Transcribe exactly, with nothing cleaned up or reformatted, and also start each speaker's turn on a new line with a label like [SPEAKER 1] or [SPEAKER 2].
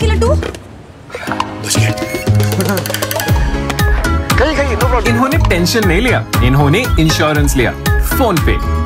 [SPEAKER 1] के लड्डू।
[SPEAKER 2] कहीं कहीं नो प्रॉब्लम।
[SPEAKER 3] इन्होंने टेंशन नहीं लिया, इन्होंने इंश्योरेंस लिया फोन पे।